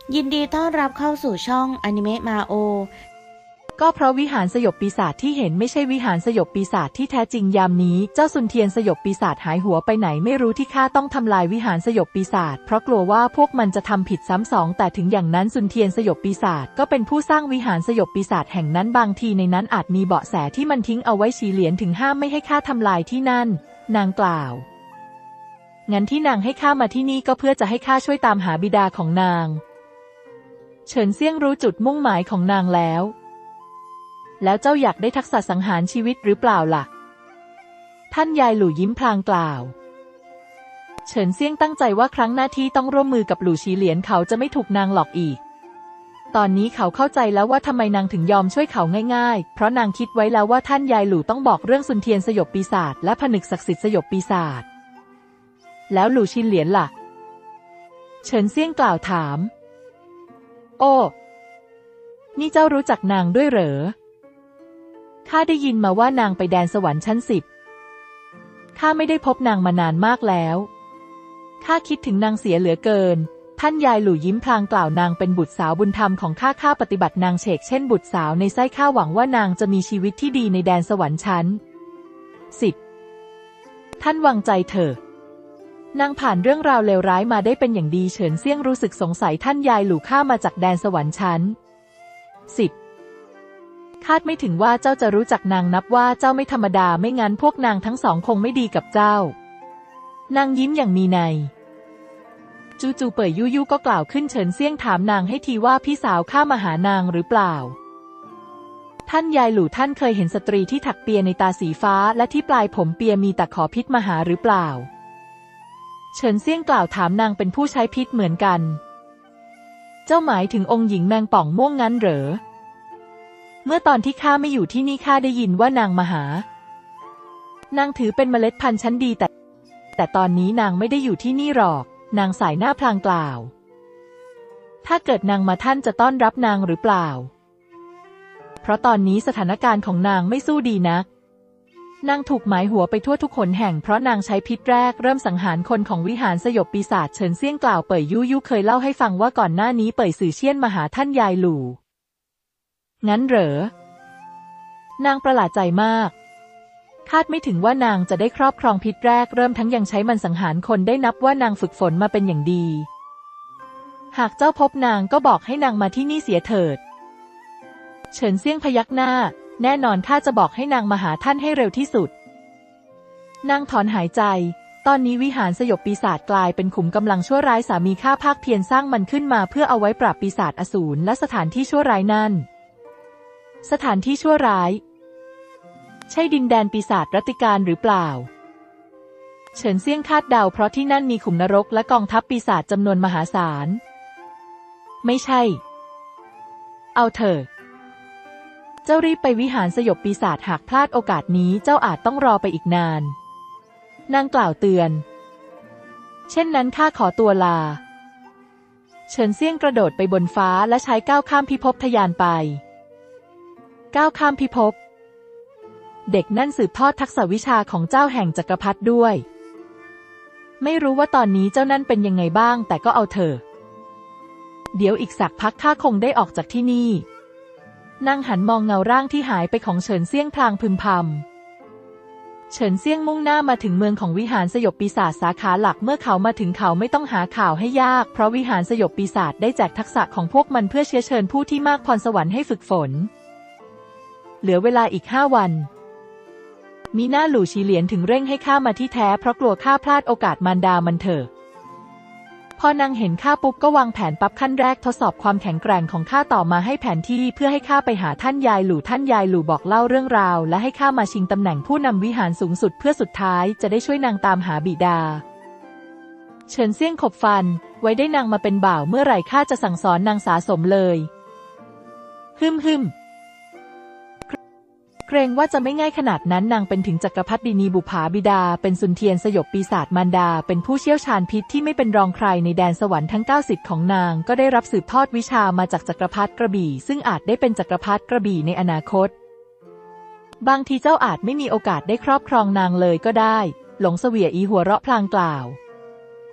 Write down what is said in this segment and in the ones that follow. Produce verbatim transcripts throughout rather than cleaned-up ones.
ยินดีต้อนรับเข้าสู่ช่องอนิเมะมาโอก็เพราะวิหารสยบปีศาจที่เห็นไม่ใช่วิหารสยบปีศาจที่แท้จริงยามนี้เจ้าซุนเทียนสยบปีศาจหายหัวไปไหนไม่รู้ที่ข้าต้องทำลายวิหารสยบปีศาจเพราะกลัวว่าพวกมันจะทำผิดซ้ำสองแต่ถึงอย่างนั้นซุนเทียนสยบปีศาจก็เป็นผู้สร้างวิหารสยบปีศาจแห่งนั้นบางทีในนั้นอาจมีเบาะแสที่มันทิ้งเอาไว้ชี้เหลียนถึงห้ามไม่ให้ข้าทำลายที่นั่นนางกล่าวงั้นที่นางให้ข้ามาที่นี่ก็เพื่อจะให้ข้าช่วยตามหาบิดาของนางเฉินเซี่ยงรู้จุดมุ่งหมายของนางแล้วแล้วเจ้าอยากได้ทักษะสังหารชีวิตหรือเปล่าล่ะท่านยายหลู่ยิ้มพลางกล่าวเฉินเซี่ยงตั้งใจว่าครั้งหน้าที่ต้องร่วมมือกับหลู่ชีเหลียนเขาจะไม่ถูกนางหลอกอีกตอนนี้เขาเข้าใจแล้วว่าทำไมนางถึงยอมช่วยเขาง่ายๆเพราะนางคิดไว้แล้วว่าท่านยายหลู่ต้องบอกเรื่องซุนเทียนสยบปีศาจและผนึกศักดิ์สิทธิ์สยบปีศาจแล้วหลู่ชินเหลียนล่ะเฉินเซี่ยงกล่าวถามโอ้นี่เจ้ารู้จักนางด้วยเหรอข้าได้ยินมาว่านางไปแดนสวรรค์ชั้นสิบข้าไม่ได้พบนางมานานมากแล้วข้าคิดถึงนางเสียเหลือเกินท่านยายหลู่ยิ้มพลางกล่าวนางเป็นบุตรสาวบุญธรรมของข้าข้าปฏิบัตินางเฉกเช่นบุตรสาวในไส้ข้าหวังว่านางจะมีชีวิตที่ดีในแดนสวรรค์ชั้นสิบท่านวางใจเถอะนางผ่านเรื่องราวเลวร้ายมาได้เป็นอย่างดีเฉินเซี่ยงรู้สึกสงสัยท่านยายหลู่ข้ามาจากแดนสวรรค์ชั้นสิบคาดไม่ถึงว่าเจ้าจะรู้จักนางนับว่าเจ้าไม่ธรรมดาไม่งั้นพวกนางทั้งสองคงไม่ดีกับเจ้านางยิ้มอย่างมีนัยจู่ๆเป่ยยู่ยู่ก็กล่าวขึ้นเฉินเซี่ยงถามนางให้ทีว่าพี่สาวข้ามาหานางหรือเปล่าท่านยายหลู่ท่านเคยเห็นสตรีที่ถักเปียในตาสีฟ้าและที่ปลายผมเปียมีตะขอพิษมาหาหรือเปล่าเฉินเซี่ยงกล่าวถามนางเป็นผู้ใช้พิษเหมือนกันเจ้าหมายถึงองค์หญิงแมงป่องม่วงงั้นเหรอเมื่อตอนที่ข้าไม่อยู่ที่นี่ข้าได้ยินว่านางมาหานางถือเป็นเมล็ดพันธุ์ชั้นดีแต่แต่ตอนนี้นางไม่ได้อยู่ที่นี่หรอกนางสายหน้าพลางกล่าวถ้าเกิดนางมาท่านจะต้อนรับนางหรือเปล่าเพราะตอนนี้สถานการณ์ของนางไม่สู้ดีนักนางถูกหมายหัวไปทั่วทุกหนแห่งเพราะนางใช้พิษแรกเริ่มสังหารคนของวิหารสยบปีศาจเฉินเซี่ยงกล่าวเป่ยยู่ยู่เคยเล่าให้ฟังว่าก่อนหน้านี้เป่ยสื่อเชี่ยนมาหาท่านยายหลู่งั้นเหรอนางประหลาดใจมากคาดไม่ถึงว่านางจะได้ครอบครองพิษแรกเริ่มทั้งยังใช้มันสังหารคนได้นับว่านางฝึกฝนมาเป็นอย่างดีหากเจ้าพบนางก็บอกให้นางมาที่นี่เสียเถิดเฉินเซี่ยงพยักหน้าแน่นอนข้าจะบอกให้นางมาหาท่านให้เร็วที่สุดนางถอนหายใจตอนนี้วิหารสยบปีศาจกลายเป็นขุมกำลังชั่วร้ายสามีข้าภาคเพียรสร้างมันขึ้นมาเพื่อเอาไว้ปราบปีศาจอสูรและสถานที่ชั่วร้ายนั่นสถานที่ชั่วร้ายใช่ดินแดนปีศาจรัตติการหรือเปล่าเฉินเซี่ยงคาดเดาเพราะที่นั่นมีขุมนรกและกองทัพปีศาจจำนวนมหาศาลไม่ใช่เอาเถอะเจ้ารีบไปวิหารสยบปีศาจหากพลาดโอกาสนี้เจ้าอาจต้องรอไปอีกนานนางกล่าวเตือนเช่นนั้นข้าขอตัวลาเฉินเซี่ยงกระโดดไปบนฟ้าและใช้ก้าวข้ามพิภพทะยานไปก้าวข้ามพิภพเด็กนั่นสืบทอดทักษะวิชาของเจ้าแห่งจักรพรรดิด้วยไม่รู้ว่าตอนนี้เจ้านั่นเป็นยังไงบ้างแต่ก็เอาเถอะเดี๋ยวอีกสักพักข้าคงได้ออกจากที่นี่นางหันมองเงาร่างที่หายไปของเฉินเซี่ยงพลางพึมพำเฉินเซี่ยงมุ่งหน้ามาถึงเมืองของวิหารสยบปีศาจสาขาหลักเมื่อเขามาถึงเขาไม่ต้องหาข่าวให้ยากเพราะวิหารสยบปีศาจได้แจกทักษะของพวกมันเพื่อเชื้อเชิญผู้ที่มากพรสวรรค์ให้ฝึกฝนเหลือเวลาอีกห้าวันมีหน้าหลู่ชีเหลียนถึงเร่งให้ข้ามาที่แท้เพราะกลัวข้าพลาดโอกาสมารดามันเถอะพอนางเห็นข้าปุ๊บก็วางแผนปั๊บขั้นแรกทดสอบความแข็งแกร่งของข้าต่อมาให้แผนที่เพื่อให้ข้าไปหาท่านยายหลู่ท่านยายหลู่บอกเล่าเรื่องราวและให้ข้ามาชิงตำแหน่งผู้นำวิหารสูงสุดเพื่อสุดท้ายจะได้ช่วยนางตามหาบิดาเฉินเซี่ยงขบฟันไว้ได้นางมาเป็นบ่าวเมื่อไหร่ข้าจะสั่งสอนนางสาสมเลยฮึมฮึมเกรงว่าจะไม่ง่ายขนาดนั้นนางเป็นถึงจักรพรรดินีบุภาบิดาเป็นซุนเทียนสยบปีศาจมารดาเป็นผู้เชี่ยวชาญพิษที่ไม่เป็นรองใครในแดนสวรรค์ทั้งเก้าสิบของนางก็ได้รับสืบทอดวิชามาจากจักรพรรดิกระบี่ซึ่งอาจได้เป็นจักรพรรดิกระบี่ในอนาคตบางทีเจ้าอาจไม่มีโอกาสได้ครอบครองนางเลยก็ได้หลงเสวียอีหัวเราะพลางกล่าว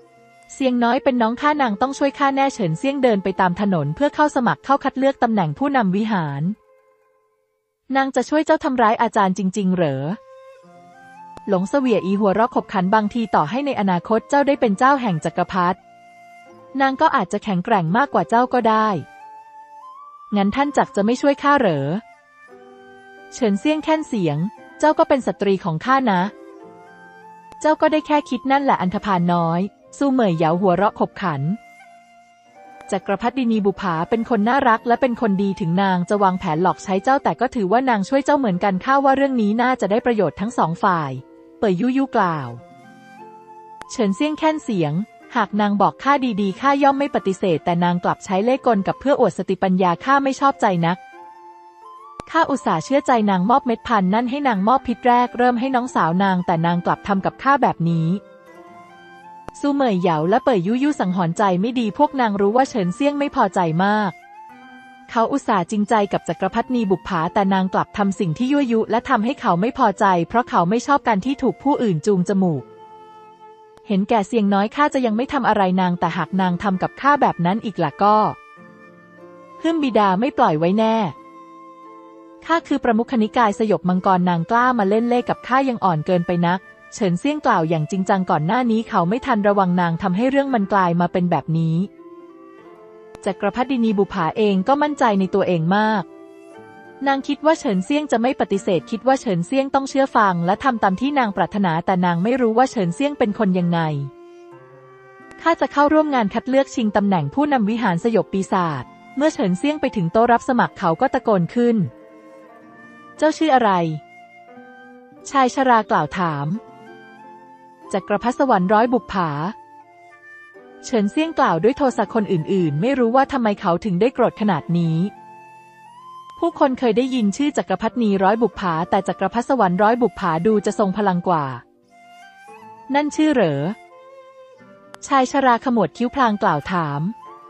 เซียงน้อยเป็นน้องข้านางต้องช่วยข้าแน่เฉินเซี่ยงเดินไปตามถนนเพื่อเข้าสมัครเข้าคัดเลือกตำแหน่งผู้นำวิหารนางจะช่วยเจ้าทำร้ายอาจารย์จริงๆเหรอหลงเสวียอีหัวเราะขบขันบางทีต่อให้ในอนาคตเจ้าได้เป็นเจ้าแห่งจักรพรรดินางก็อาจจะแข็งแกร่งมากกว่าเจ้าก็ได้งั้นท่านจักจะไม่ช่วยข้าเหรอเฉินเซี่ยงแค่นเสียงเจ้าก็เป็นสตรีของข้านะเจ้าก็ได้แค่คิดนั่นแหละอันธพาลน้อยสู้เหมยเหยาหัวเราะขบขันจักรพรรดินีบุภาเป็นคนน่ารักและเป็นคนดีถึงนางจะวางแผนหลอกใช้เจ้าแต่ก็ถือว่านางช่วยเจ้าเหมือนกันข้าว่าเรื่องนี้น่าจะได้ประโยชน์ทั้งสองฝ่ายเป่ยยู่ยู่กล่าวเฉินเซี่ยงแค่นเสียงหากนางบอกข้าดีๆข้าย่อมไม่ปฏิเสธแต่นางกลับใช้เล่ห์กลกับเพื่ออวดสติปัญญาข้าไม่ชอบใจนักข้าอุตส่าห์เชื่อใจนางมอบเม็ดพันธุ์นั่นให้นางมอบพิษแรกเริ่มให้น้องสาวนางแต่นางกลับทำกับข้าแบบนี้ซูเหมยเหยาและเป่ยยู่ยู่สังหรณ์ใจไม่ดีพวกนางรู้ว่าเฉินเซี่ยงไม่พอใจมากเขาอุตส่าห์จริงใจกับจักรพรรดินีบุปผาแต่นางกลับทำสิ่งที่ยั่วยุและทำให้เขาไม่พอใจเพราะเขาไม่ชอบการที่ถูกผู้อื่นจูงจมูกเห็นแก่เสียงน้อยข้าจะยังไม่ทำอะไรนางแต่หากนางทำกับข้าแบบนั้นอีกล่ะก็ฮึ่มบิดาไม่ปล่อยไว้แน่ข้าคือประมุขนิกายสยบมังกรนางกล้ามาเล่นเล่กับข้ายังอ่อนเกินไปนักเฉินเซี่ยงกล่าวอย่างจริงจังก่อนหน้านี้เขาไม่ทันระวังนางทำให้เรื่องมันกลายมาเป็นแบบนี้จักรพรรดินีบุภาเองก็มั่นใจในตัวเองมากนางคิดว่าเฉินเซี่ยงจะไม่ปฏิเสธคิดว่าเฉินเซี่ยงต้องเชื่อฟังและทำตามที่นางปรารถนาแต่นางไม่รู้ว่าเฉินเซี่ยงเป็นคนยังไงข้าจะเข้าร่วมงานคัดเลือกชิงตำแหน่งผู้นำวิหารสยบปีศาจเมื่อเฉินเซี่ยงไปถึงโต๊ะรับสมัครเขาก็ตะโกนขึ้นเจ้าชื่ออะไรชายชรากล่าวถามจักรพรรดิสวรรค์ร้อยบุปผาเฉินเซี่ยงกล่าวด้วยโทสะคนอื่นๆไม่รู้ว่าทำไมเขาถึงได้โกรธขนาดนี้ผู้คนเคยได้ยินชื่อจักรพรรดินีร้อยบุปผาแต่จักรพรรดิสวรรค์ร้อยบุปผาดูจะทรงพลังกว่านั่นชื่อเหรอชายชราขมวดคิ้วพลางกล่าวถาม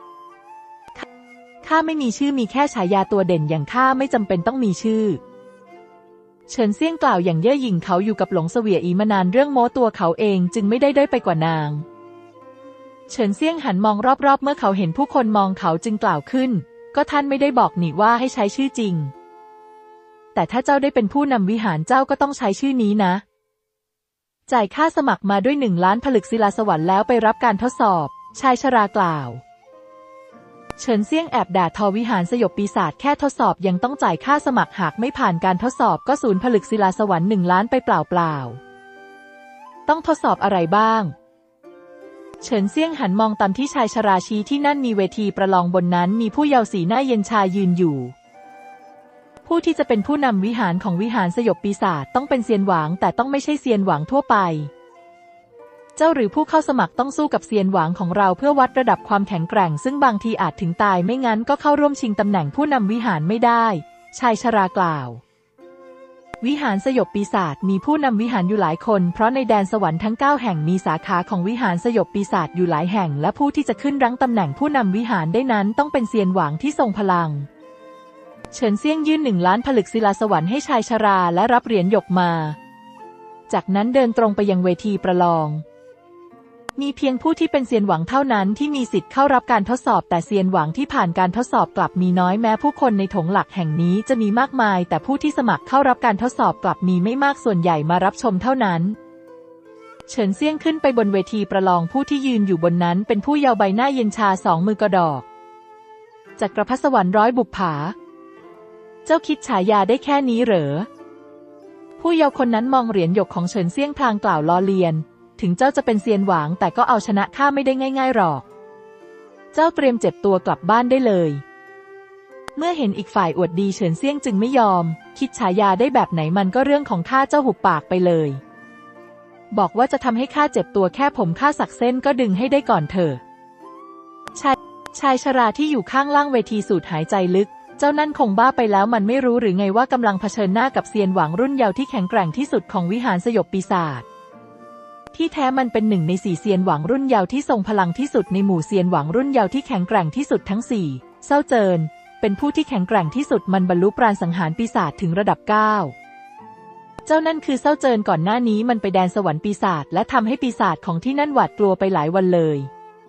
ข้าไม่มีชื่อมีแค่ฉายาตัวเด่นอย่างข้าไม่จำเป็นต้องมีชื่อเฉินเซี่ยงกล่าวอย่างเย่อหยิ่งเขาอยู่กับหลงเสวียอีมานานเรื่องโม้ตัวเขาเองจึงไม่ได้ด้อยไปกว่านางเฉินเซี่ยงหันมองรอบๆเมื่อเขาเห็นผู้คนมองเขาจึงกล่าวขึ้นก็ท่านไม่ได้บอกนี่ว่าให้ใช้ชื่อจริงแต่ถ้าเจ้าได้เป็นผู้นำวิหารเจ้าก็ต้องใช้ชื่อนี้นะจ่ายค่าสมัครมาด้วยหนึ่งล้านผลึกศิลาสวรรค์แล้วไปรับการทดสอบชายชรากล่าวเฉินเซี่ยงแอบด่าทอวิหารสยบปีศาจแค่ทดสอบยังต้องจ่ายค่าสมัครหากไม่ผ่านการทดสอบก็สูญผลึกศิลาสวรรค์หนึ่งล้านไปเปล่าๆต้องทดสอบอะไรบ้างเฉินเซี่ยงหันมองตามที่ชายชราชี้ที่นั่นมีเวทีประลองบนนั้นมีผู้เยาว์สีหน้าเย็นชายืนอยู่ผู้ที่จะเป็นผู้นำวิหารของวิหารสยบปีศาจต้องเป็นเซียนหวางแต่ต้องไม่ใช่เซียนหวางทั่วไปเจ้าหรือผู้เข้าสมัครต้องสู้กับเซียนหวางของเราเพื่อวัดระดับความแข็งแกร่งซึ่งบางทีอาจถึงตายไม่งั้นก็เข้าร่วมชิงตำแหน่งผู้นำวิหารไม่ได้ชายชรากล่าววิหารสยบปีศาจมีผู้นำวิหารอยู่หลายคนเพราะในแดนสวรรค์ทั้งเก้าแห่งมีสาขาของวิหารสยบปีศาจอยู่หลายแห่งและผู้ที่จะขึ้นรั้งตำแหน่งผู้นำวิหารได้นั้นต้องเป็นเซียนหวางที่ทรงพลังเฉินเซี่ยงยื่นหนึ่งล้านผลึกศิลาสวรรค์ให้ชายชราและรับเหรียญหยกมาจากนั้นเดินตรงไปยังเวทีประลองมีเพียงผู้ที่เป็นเซียนหวังเท่านั้นที่มีสิทธิ์เข้ารับการทดสอบแต่เซียนหวังที่ผ่านการทดสอบกลับมีน้อยแม้ผู้คนในถงหลักแห่งนี้จะมีมากมายแต่ผู้ที่สมัครเข้ารับการทดสอบกลับมีไม่มากส่วนใหญ่มารับชมเท่านั้นเฉินเซี่ยงขึ้นไปบนเวทีประลองผู้ที่ยืนอยู่บนนั้นเป็นผู้เยาว์ใบหน้าเย็นชาสองมือกระดอกจักรพรรดิสวรรค์ร้อยบุปผาเจ้าคิดฉายาได้แค่นี้เหรอผู้เยาว์คนนั้นมองเหรียญหยกของเฉินเซี่ยงพลางกล่าวล้อเลียนถึงเจ้าจะเป็นเซียนหวางแต่ก็เอาชนะข้าไม่ได้ง่ายๆหรอกเจ้าเตรียมเจ็บตัวกลับบ้านได้เลยเมื่อเห็นอีกฝ่ายอวดดีเฉินเซี่ยงจึงไม่ยอมคิดฉายาได้แบบไหนมันก็เรื่องของข้าเจ้าหุบปากไปเลยบอกว่าจะทำให้ข้าเจ็บตัวแค่ผมข้าสักเส้นก็ดึงให้ได้ก่อนเถอะชายชายชราที่อยู่ข้างล่างเวทีสูดหายใจลึกเจ้านั่นคงบ้าไปแล้วมันไม่รู้หรือไงว่ากำลังเผชิญหน้ากับเซียนหวางรุ่นเยาว์ที่แข็งแกร่งที่สุดของวิหารสยบปีศาจที่แท้มันเป็นหนึ่งในสี่เซียนหวังรุ่นเยาว์ที่ทรงพลังที่สุดในหมู่เซียนหวังรุ่นเยาว์ที่แข็งแกร่งที่สุดทั้งสี่เซาเจินเป็นผู้ที่แข็งแกร่งที่สุดมันบรรลุปราณสังหารปีศาจถึงระดับเก้าเจ้านั่นคือเซาเจินก่อนหน้านี้มันไปแดนสวรรค์ปีศาจและทำให้ปีศาจของที่นั่นหวาดกลัวไปหลายวันเลย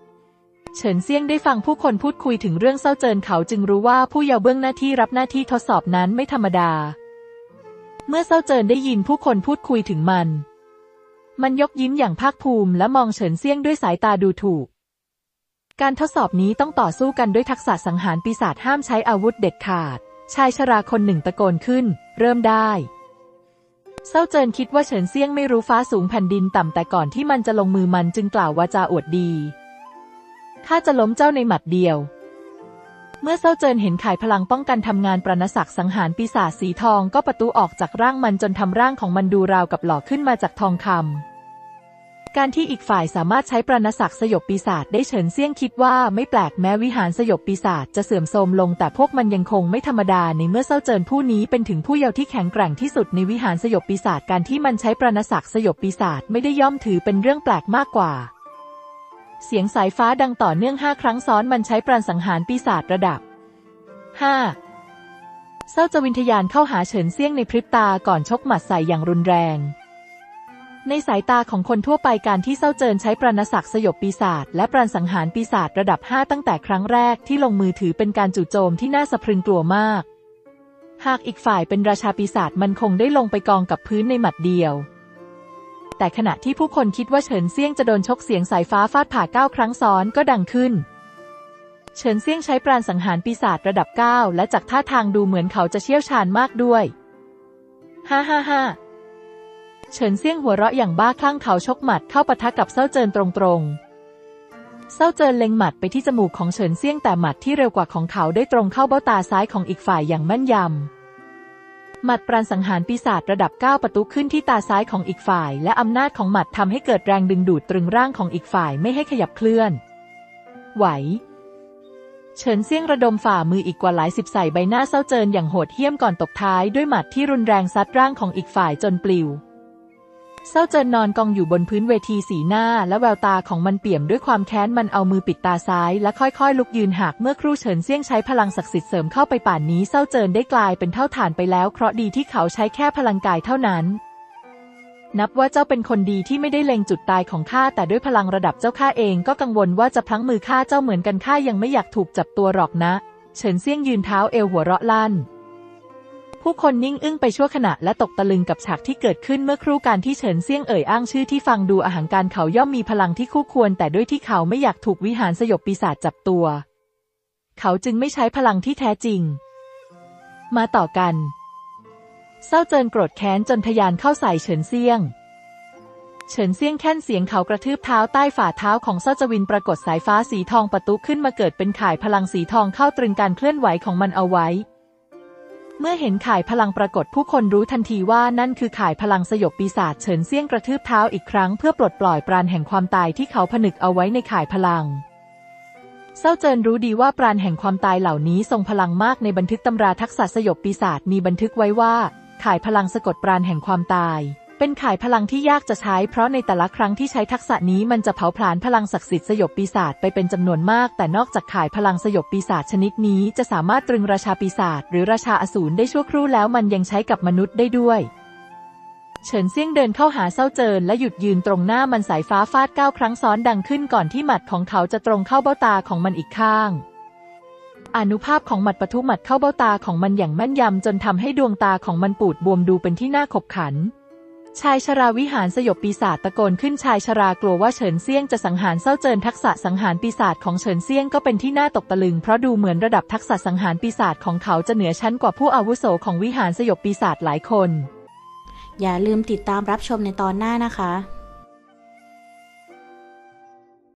เฉินเซี่ยงได้ฟังผู้คนพูดคุยถึงเรื่องเศร้าเจินเขาจึงรู้ว่าผู้เยาว์เบื้องหน้าที่รับหน้าที่ทดสอบนั้นไม่ธรรมดาเมื่อเศร้าเจินได้ยินผู้คนพูดคุยถึงมันมันยกยิ้มอย่างภาคภูมิและมองเฉินเซี่ยงด้วยสายตาดูถูกการทดสอบนี้ต้องต่อสู้กันด้วยทักษะสังหารปีศาจห้ามใช้อาวุธเด็ดขาดชายชราคนหนึ่งตะโกนขึ้นเริ่มได้เศร้าเจินคิดว่าเฉินเซี่ยงไม่รู้ฟ้าสูงแผ่นดินต่ำแต่ก่อนที่มันจะลงมือมันจึงกล่าววาจาอวดดีข้าจะล้มเจ้าในหมัดเดียวเมื่อเศร้าเจินเห็นข่ายพลังป้องกันทำงานปรณศักดิ์สังหารปีศาจสีทองก็ประตูออกจากร่างมันจนทำร่างของมันดูราวกับหล่อขึ้นมาจากทองคำการที่อีกฝ่ายสามารถใช้ปรณศักดิ์สยบปีศาจได้เฉินเซี่ยงคิดว่าไม่แปลกแม้วิหารสยบปีศาจจะเสื่อมโทรมลงแต่พวกมันยังคงไม่ธรรมดาในเมื่อเศร้าเจินผู้นี้เป็นถึงผู้เยาว์ที่แข็งแกร่งที่สุดในวิหารสยบปีศาจการที่มันใช้ปรณศักดิ์สยบปีศาจไม่ได้ย่อมถือเป็นเรื่องแปลกมากกว่าเสียงสายฟ้าดังต่อเนื่องห้าครั้งซ้อนมันใช้ปราณสังหารปีศาจระดับห้าเศร้าจะวิญญาณเข้าหาเฉินเซี่ยงในพริบตาก่อนชกหมัดใส่อย่างรุนแรงในสายตาของคนทั่วไปการที่เศร้าเจินใช้ปรณศักดิ์สยบปีศาจและปราณสังหารปีศาจระดับห้าตั้งแต่ครั้งแรกที่ลงมือถือเป็นการจู่โจมที่น่าสะพรึงกลัวมากหากอีกฝ่ายเป็นราชาปีศาจมันคงได้ลงไปกองกับพื้นในหมัดเดียวแต่ขณะที่ผู้คนคิดว่าเฉินเซี่ยงจะโดนชกเสียงสายฟ้าฟาดผ่าเก้าครั้งซ้อนก็ดังขึ้นเฉินเซี่ยงใช้ปราณสังหารปีศาจระดับเก้าและจากท่าทางดูเหมือนเขาจะเชี่ยวชาญมากด้วยฮ่าฮ่าฮ่าเฉินเซี่ยงหัวเราะอย่างบ้าคลั่งเขาชกหมัดเข้าปะทะกับเศร้าเจินตรงๆเศร้าเจินเล็งหมัดไปที่จมูกของเฉินเซี่ยงแต่หมัดที่เร็วกว่าของเขาได้ตรงเข้าเบ้าตาซ้ายของอีกฝ่ายอย่างแม่นยำหมัดปราณสังหารปีศาจระดับเก้าประตูขึ้นที่ตาซ้ายของอีกฝ่ายและอำนาจของหมัดทำให้เกิดแรงดึงดูดตรึงร่างของอีกฝ่ายไม่ให้ขยับเคลื่อนไหวเฉินเซี่ยงระดมฝ่ามืออีกกว่าหลายสิบใส่ใบหน้าเศร้าเจินอย่างโหดเหี้ยมก่อนตบท้ายด้วยหมัดที่รุนแรงซัดร่างของอีกฝ่ายจนปลิวเศร้าเจินนอนกองอยู่บนพื้นเวทีสีหน้าและแววตาของมันเปี่ยมด้วยความแค้นมันเอามือปิดตาซ้ายและค่อยๆลุกยืนหากเมื่อครู่เฉินเซี่ยงใช้พลังศักดิ์สิทธิ์เสริมเข้าไปป่านนี้เศร้าเจินได้กลายเป็นเท่าฐานไปแล้วเคราะห์ดีที่เขาใช้แค่พลังกายเท่านั้นนับว่าเจ้าเป็นคนดีที่ไม่ได้เล็งจุดตายของข้าแต่ด้วยพลังระดับเจ้าข้าเองก็กังวลว่าจะพลั้งมือฆ่าเจ้าเหมือนกันข้ายังไม่อยากถูกจับตัวหรอกนะเฉินเซี่ยงยืนเท้าเอวหัวเราะลั่นผู้คนนิ่งอึ้งไปชั่วขณะและตกตะลึงกับฉากที่เกิดขึ้นเมื่อครู่การที่เฉินเซี่ยงเอ่ยอ้างชื่อที่ฟังดูอหังการเขาย่อมมีพลังที่คู่ควรแต่ด้วยที่เขาไม่อยากถูกวิหารสยบปีศาจจับตัวเขาจึงไม่ใช้พลังที่แท้จริงมาต่อกันเศร้าเจินโกรธแค้นจนทะยานเข้าใส่เฉินเซี่ยงเฉินเซี่ยงแค่นเสียงเขากระทืบเท้าใต้ฝ่าเท้าของเศร้าจวินปรากฏสายฟ้าสีทองประตุขึ้นมาเกิดเป็นข่ายพลังสีทองเข้าตรึงการเคลื่อนไหวของมันเอาไว้เมื่อเห็นข่ายพลังปรากฏผู้คนรู้ทันทีว่านั่นคือข่ายพลังสยบปีศาจเฉินเซี่ยงกระทืบเท้าอีกครั้งเพื่อปลดปล่อยปราณแห่งความตายที่เขาผนึกเอาไว้ในข่ายพลังเศร้าเจินรู้ดีว่าปราณแห่งความตายเหล่านี้ทรงพลังมากในบันทึกตำราทักษะสยบปีศาจมีบันทึกไว้ว่าข่ายพลังสะกดปราณแห่งความตายเป็นข่ายพลังที่ยากจะใช้เพราะในแต่ละครั้งที่ใช้ทักษะนี้มันจะเผาผลาญพลังศักดิ์สิทธิ์สยบปีศาจไปเป็นจำนวนมากแต่นอกจากข่ายพลังสยบปีศาจชนิดนี้จะสามารถตรึงราชาปีศาจหรือราชาอสูรได้ชั่วครู่แล้วมันยังใช้กับมนุษย์ได้ด้วยเฉินเซี่ยงเดินเข้าหาเศร้าเจินและหยุดยืนตรงหน้ามันสายฟ้าฟาดเก้าครั้งซ้อนดังขึ้นก่อนที่หมัดของเขาจะตรงเข้าเบ้าตาของมันอีกข้างอานุภาพของหมัดปะทุหมัดเข้าเบ้าตาของมันอย่างแม่นยำจนทำให้ดวงตาของมันปูดบวมดูเป็นที่น่าขบขันชายชราวิหารสยบปีศาจตะโกนขึ้นชายชรากลัวว่าเฉินเซี่ยงจะสังหารเศร้าเจินทักษะสังหารปีศาจของเฉินเซี่ยงก็เป็นที่น่าตกตะลึงเพราะดูเหมือนระดับทักษะสังหารปีศาจของเขาจะเหนือชั้นกว่าผู้อาวุโสของวิหารสยบปีศาจหลายคนอย่าลืมติดตามรับชมในตอนหน้านะคะ